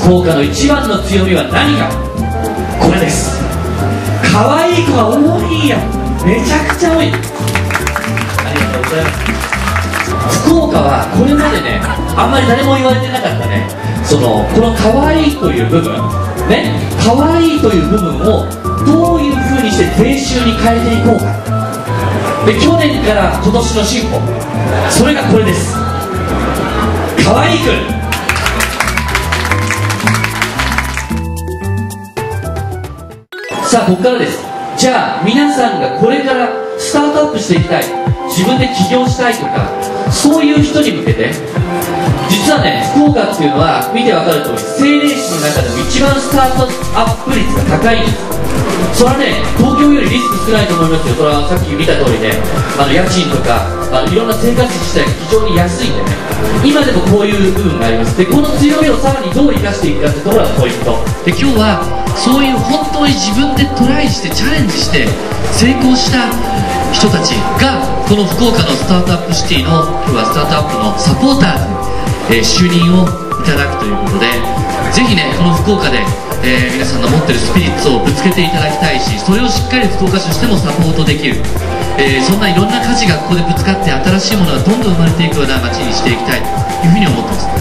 福岡の一番の強みは何か、これです。可愛い子が多いや、めちゃくちゃ多い。ありがとうございます。福岡はこれまでね、あんまり誰も言われてなかったね、この可愛いという部分ね、可愛いという部分をどういう風にして税収に変えていこうか。で、去年から今年の進歩、それがこれです。可愛いくん。さあ、ここからです。じゃあ皆さんがこれからスタートアップしていきたい、自分で起業したいとか、そういう人に向けて、実はね、福岡っていうのは見て分かる通り、政令市の中でも一番スタートアップ率が高いんです。それはね、東京よりリスク少ないと思いますよ。それはさっき見た通りね、家賃とかいろんな生活費自体が非常に安いんでね、今でもこういう部分があります。で、この強みをさらにどう生かしていくかってところがポイントで、今日はそういう本当に自分でトライしてチャレンジして成功した人たちがこの福岡のスタートアップシティの、今日はスタートアップのサポーターズに、就任をいただくということで、ぜひね、この福岡で、皆さんの持ってるスピリッツをぶつけていただきたいし、それをしっかり福岡市としてもサポートできる、そんないろんな価値がここでぶつかって新しいものがどんどん生まれていくような街にしていきたいというふうに思ってます。